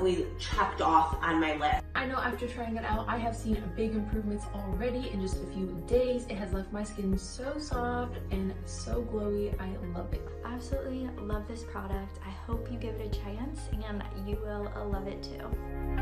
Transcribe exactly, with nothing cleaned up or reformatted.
definitely checked off on my list. I know after trying it out, I have seen big improvements already in just a few days. It has left my skin so soft and so glowy. I love it. Absolutely love this product. I hope you give it a chance and you will love it too.